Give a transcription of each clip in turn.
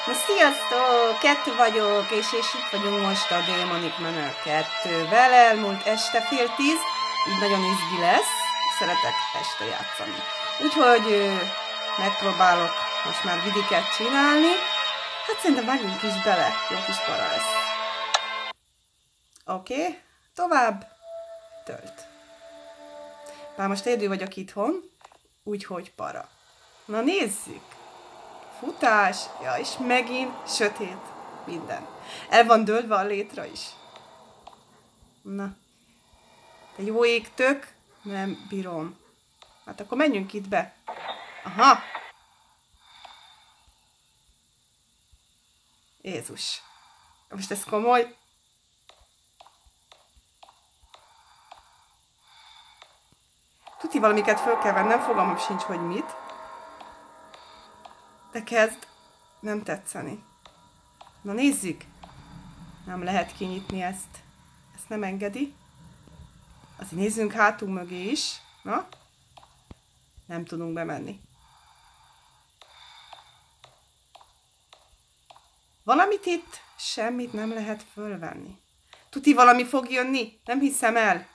Na sziasztok! 2 vagyok, és itt vagyunk most a Demonic Manor 2-vel. Elmúlt este 9:30, így nagyon izgi lesz. Szeretek este játszani. Úgyhogy megpróbálok most már vidiket csinálni. Hát szerintem vágjunk is bele, jó kis para lesz. Oké, tovább. Tölt. Már most egyedül vagyok itthon, úgyhogy para. Na nézzük! Futás, ja, és megint sötét minden. El van dőlve a létra is. Na. De jó égtök, nem bírom. Hát akkor menjünk itt be. Aha. Jézus. Most ez komoly. Tuti valamiket föl kell vennem, fogalmam sincs, hogy mit. De kezd nem tetszeni. Na nézzük! Nem lehet kinyitni ezt. Ezt nem engedi. Azért nézzünk hátunk mögé is. Na? Nem tudunk bemenni. Valamit itt semmit nem lehet fölvenni. Tuti valami fog jönni? Nem hiszem el.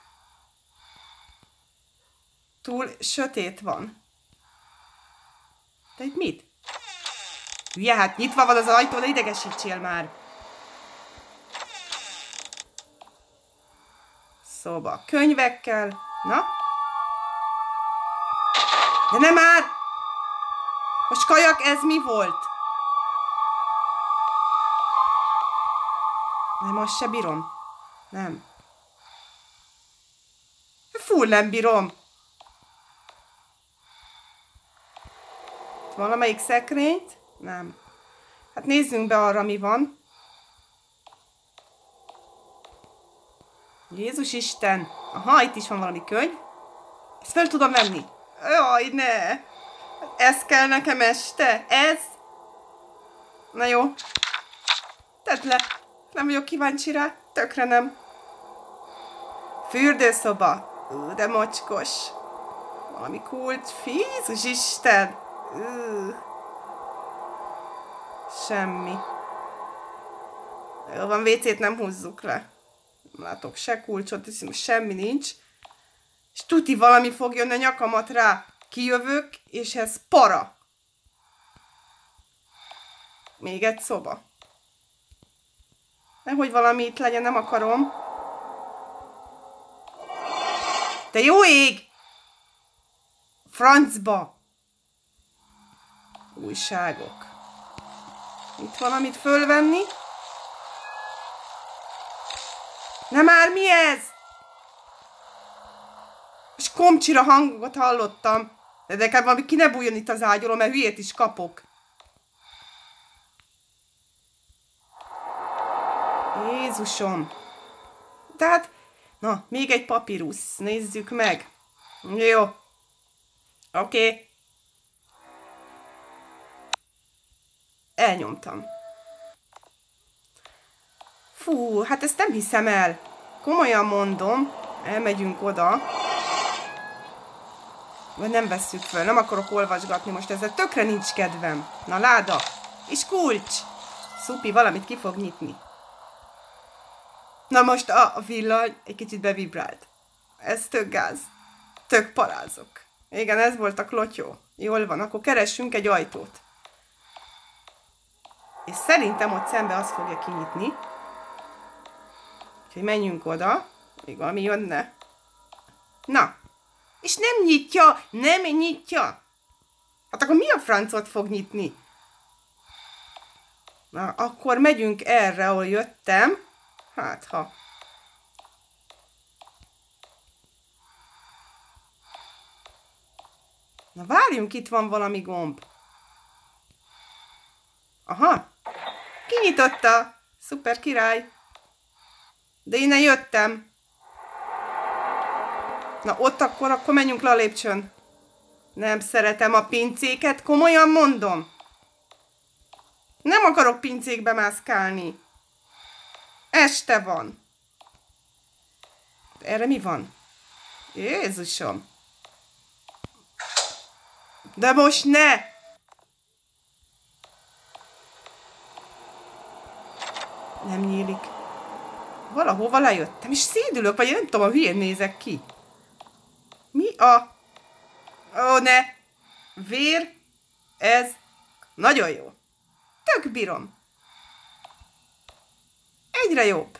Túl sötét van. De itt mit? Hülye, hát nyitva van az ajtó, de idegesítsél már. Szóval könyvekkel. Na? De nem már! Most kajak, ez mi volt? Nem, azt se bírom. Nem. Full nem bírom. Valamelyik szekrényt? Nem. Hát nézzünk be arra, mi van. Jézus Isten! Aha, itt is van valami könyv. Ezt fel tudom venni. Jaj, ne! Ez kell nekem este? Ez? Na jó. Tedd le. Nem vagyok kíváncsi rá. Tökre nem. Fürdőszoba. De mocskos. Valami kulcs. Jézus Isten! Semmi. Jó van, WC-t nem húzzuk le. Nem látok se kulcsot, semmi nincs. És tuti valami fog jönni a nyakamat rá. Kijövök, és ez para. Még egy szoba. Nehogy valami itt legyen, nem akarom. De jó ég! Francba! Újságok. Itt valamit fölvenni. Nem már, mi ez? És komcsira hangokat hallottam. De nekem valami ki ne bújjon itt az ágyról, mert hülyét is kapok. Jézusom. Tehát, na, még egy papírusz. Nézzük meg. Jó. Oké. Elnyomtam. Fú, hát ezt nem hiszem el. Komolyan mondom. Elmegyünk oda. Vagy nem vesszük föl. Nem akarok olvasgatni most ezzel. Tökre nincs kedvem. Na, láda. És kulcs. Szupi, valamit ki fog nyitni. Na most a villany egy kicsit bevibrált. Ez tök gáz. Tök parázok. Igen, ez volt a klotyó. Jól van, akkor keressünk egy ajtót. És szerintem ott szembe azt fogja kinyitni. Úgyhogy menjünk oda. Még valami jönne. Na. És nem nyitja! Nem nyitja! Hát akkor mi a francot fog nyitni? Na, akkor megyünk erre, ahol jöttem. Hát, ha. Na várjunk, itt van valami gomb. Aha. Kinyitotta. Szuper király. De innen jöttem. Na ott akkor menjünk le a lépcsőn. Nem szeretem a pincéket, komolyan mondom. Nem akarok pincékbe mászkálni. Este van. Erre mi van? Jézusom. De most ne! Nem nyílik. Valahova lejöttem, és szédülök, vagy én nem tudom, a hülyén nézek ki. Mi a... Ó, ne! Vér, ez nagyon jó. Tök bírom. Egyre jobb.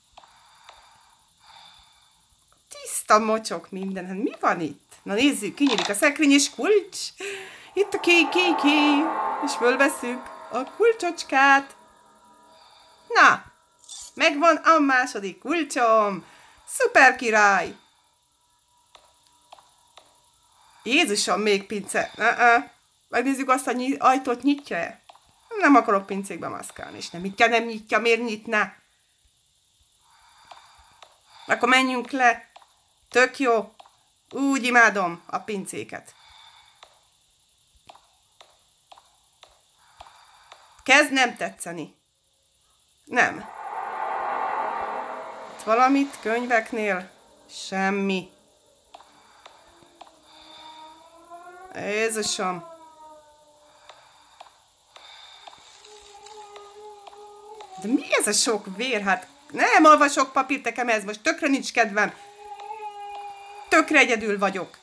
Tiszta mocsok minden. Hát mi van itt? Na nézzük, kinyílik a szekrény és kulcs. Itt a ki. És fölveszünk a kulcsocskát. Na, megvan a második kulcsom. Szuper király. Jézusom, még pince. Megnézzük azt, hogy ajtót nyitja-e. Nem akarok pincékbe maszkálni, és nem nyitja, miért nyitná? Akkor menjünk le. Tök jó. Úgy imádom a pincéket. Kezd nem tetszeni. Nem. Itt valamit könyveknél? Semmi. Jézusom. De mi ez a sok vér? Hát nem olvasok papírt, nekem ez most tökre nincs kedvem. Tökre egyedül vagyok.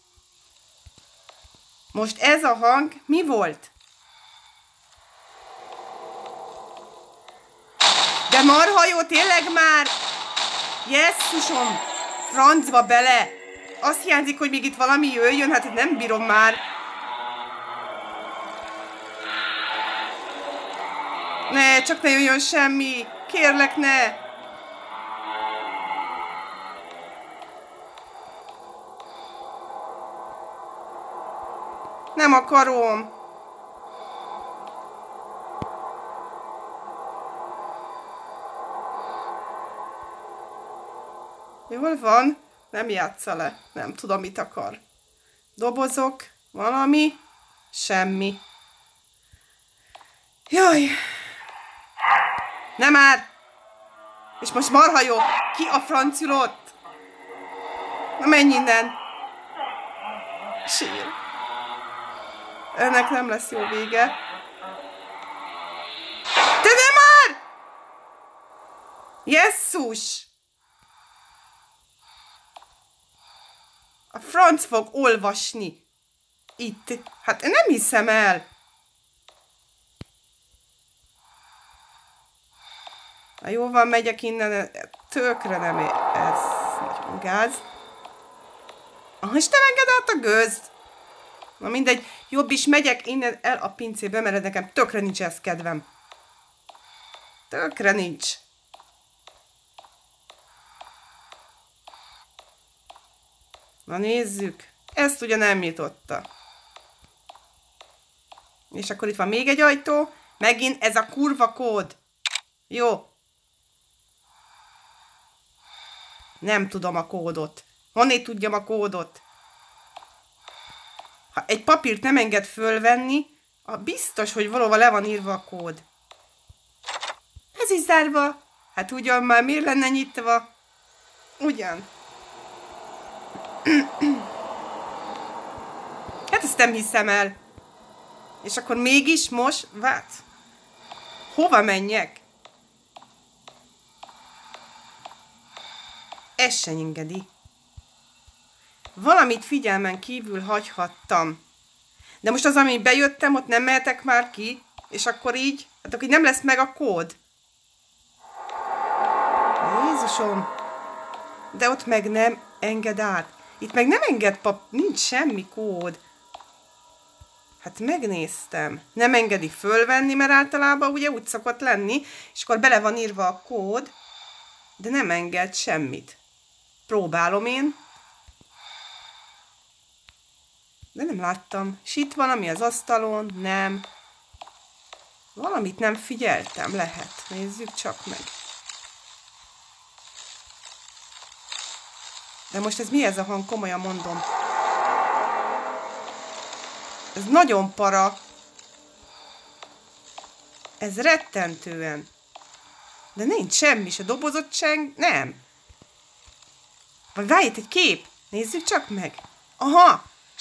Most ez a hang mi volt? De marha jó, tényleg már! Jesszusom! Francba bele! Azt hiányzik, hogy még itt valami jöjjön, hát nem bírom már. Ne, csak ne jöjjön semmi! Kérlek, ne! Nem akarom! Jól van, nem játsza le. Nem tudom, mit akar. Dobozok, valami, semmi. Jaj! Nem már! És most marha jó! Ki a francül ott? Na menj innen! Sír. Ennek nem lesz jó vége. Te nem már! Jesszus! A franc fog olvasni. Itt. Hát nem hiszem el. Ha jó van, megyek innen. Tökre nem ér. Ez nagyon gáz. És nem enged át a gőzt. Na mindegy, jobb is megyek innen el a pincébe, mert nekem tökre nincs ez kedvem. Tökre nincs. Na nézzük. Ezt ugye nem nyitotta. És akkor itt van még egy ajtó. Megint ez a kurva kód. Jó. Nem tudom a kódot. Honnét tudjam a kódot? Ha egy papírt nem enged fölvenni, biztos, hogy valahol le van írva a kód. Ez is zárva. Hát ugyan már miért lenne nyitva? Ugyan. Hát ezt nem hiszem el. És akkor mégis most... Várj. Hova menjek? Ez se engedi. Valamit figyelmen kívül hagyhattam. De most az, amin bejöttem, ott nem mehetek már ki, és akkor így, hát akkor így nem lesz meg a kód. Jézusom! De ott meg nem enged át. Itt meg nem enged nincs semmi kód. Hát megnéztem. Nem engedi fölvenni, mert általában ugye úgy szokott lenni, és akkor bele van írva a kód, de nem enged semmit. Próbálom én. De nem láttam. És itt valami az asztalon? Nem. Valamit nem figyeltem, lehet. Nézzük csak meg. De most ez mi ez a hang? Komolyan mondom. Ez nagyon para. Ez rettentően. De nincs semmi, se dobozott seng. Nem. Vagy várj, itt egy kép. Nézzük csak meg. Aha.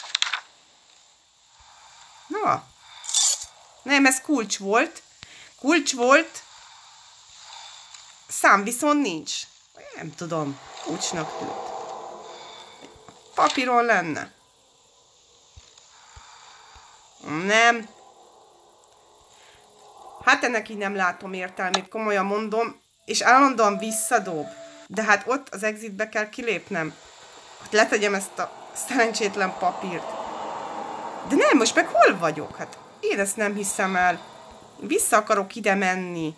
Na. Nem, ez kulcs volt. Kulcs volt. Szám viszont nincs. Nem tudom, kulcsnak tűnt. Papíron lenne. Nem. Hát ennek így nem látom értelmét, komolyan mondom, és állandóan visszadob. De hát ott az exitbe kell kilépnem. Hogy letegyem ezt a szerencsétlen papírt. De nem, most meg hol vagyok? Hát én ezt nem hiszem el. Vissza akarok ide menni.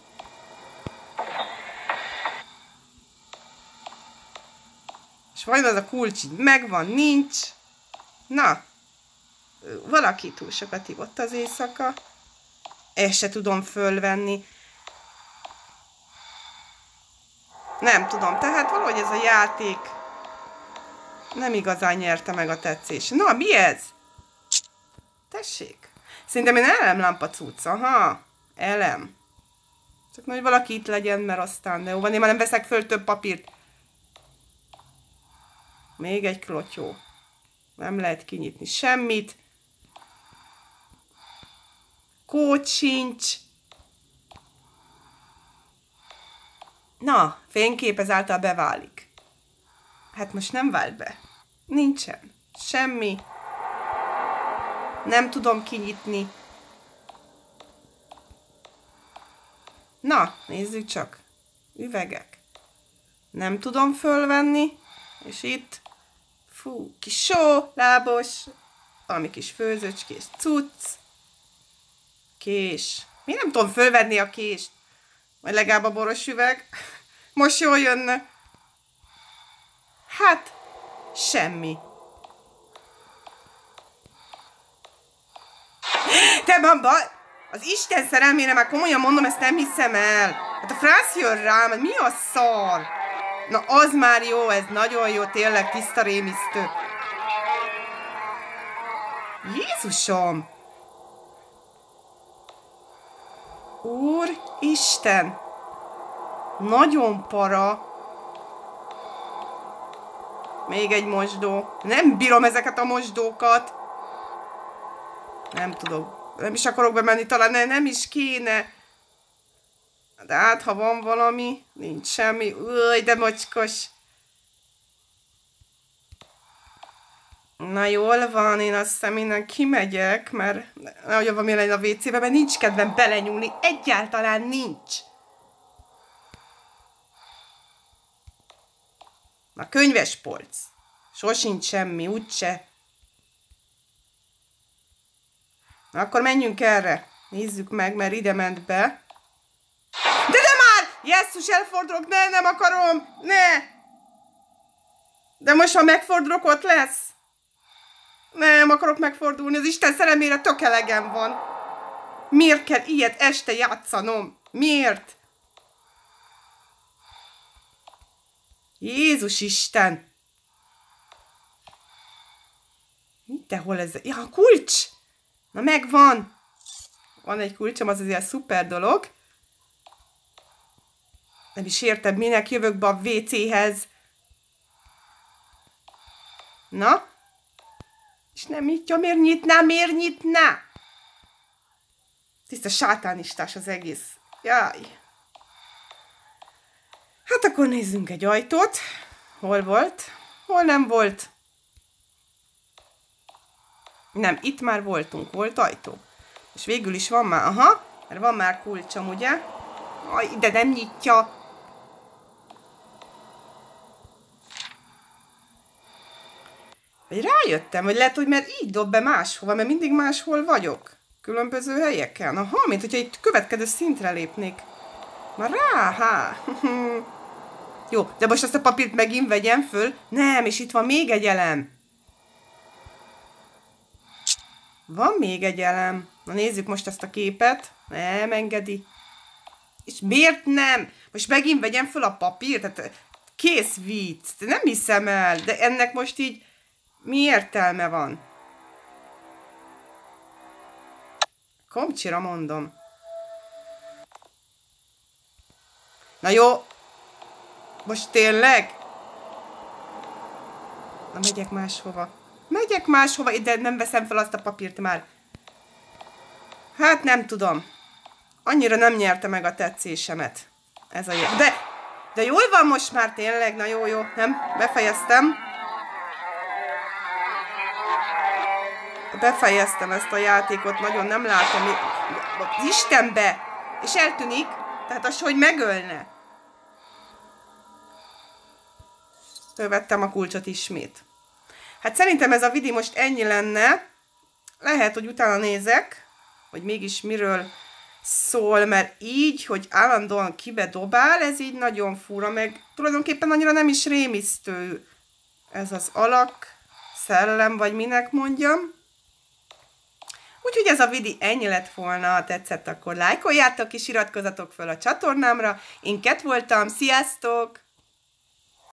És vajon az a kulcs így megvan, nincs? Na, valaki túl sokat hívott az éjszaka. Ezt se tudom fölvenni. Nem tudom, tehát valahogy ez a játék nem igazán nyerte meg a tetszés. Na, mi ez? Tessék. Szerintem én elemlámpa cucc, aha. Elem. Csak hogy valaki itt legyen, mert aztán de jó van, én már nem veszek föl több papírt. Még egy klotyó. Nem lehet kinyitni semmit. Kód sincs. Na, fénykép ezáltal beválik. Hát most nem vált be. Nincsen. Semmi. Nem tudom kinyitni. Na, nézzük csak. Üvegek. Nem tudom fölvenni. És itt. Fú, kis só, lábos. Valami kis főzőcskés cucc. Kés. Miért nem tudom fölvenni a kést? Vagy legalább a boros üveg. Most jól jönne. Hát, semmi. Te bamba, az Isten szerelmére már komolyan mondom, ezt nem hiszem el. Hát a frász jön rám, mi a szar? Na az már jó, ez nagyon jó, tényleg tiszta rémisztő. Jézusom! Úristen! Nagyon para. Még egy mosdó. Nem bírom ezeket a mosdókat. Nem tudok. Nem is akarok bemenni, talán nem is kéne. De hát, ha van valami, nincs semmi. Új, de mocskos. Na jól van, én azt hiszem innen kimegyek, mert nehogy valami legyen a WC-be, mert nincs kedvem belenyúlni. Egyáltalán nincs. Na, könyvespolc. Sosincs semmi, úgyse. Na, akkor menjünk erre. Nézzük meg, mert ide ment be. De már! Jesszus, elfordulok, nem akarom! Ne! De most, ha megfordulok, ott lesz? Nem akarok megfordulni, az Isten szerelmére tök elegem van. Miért kell ilyet este játszanom? Miért? Jézus Isten! De hol ez? Ja, a kulcs! Na megvan! Van egy kulcsom, az azért szuper dolog. Nem is értem, minek jövök be a WC-hez. Na? És nem nyitja, miért nyitná, miért nyitná? Tiszta sátánistás az egész. Jaj. Hát akkor nézzünk egy ajtót. Hol volt? Hol nem volt? Nem, itt már voltunk. Volt ajtó. És végül is van már, aha, mert van már kulcsom, ugye? Aj, de nem nyitja. Vagy rájöttem, hogy lehet, hogy mert így dob be máshova, mert mindig máshol vagyok. Különböző helyeken. Aha, mint hogyha itt következő szintre lépnék. Már rá, há. Jó, de most ezt a papírt megint vegyem föl. Nem, és itt van még egy elem. Van még egy elem. Na nézzük most ezt a képet. Nem engedi. És miért nem? Most megint vegyem föl a papírt? Tehát kész vicc. Nem hiszem el. De ennek most így mi értelme van? Komcsira mondom. Na jó. Most tényleg? Na megyek máshova. Megyek máshova, de nem veszem fel azt a papírt már. Hát nem tudom. Annyira nem nyerte meg a tetszésemet. Ez a jel. De De jól van most már tényleg, na jó, nem? Befejeztem. Befejeztem ezt a játékot, nagyon nem látom. Az Istenbe! És eltűnik, tehát az, hogy megölne. Fölvettem a kulcsot ismét. Hát szerintem ez a vidi most ennyi lenne. Lehet, hogy utána nézek, hogy mégis miről szól, mert így, hogy állandóan kibedobál, ez így nagyon fura, meg tulajdonképpen annyira nem is rémisztő ez az alak, szellem, vagy minek mondjam. Úgyhogy ez a vidi ennyi lett volna, ha tetszett, akkor lájkoljátok és iratkozzatok fel a csatornámra. Én Cat voltam, sziasztok!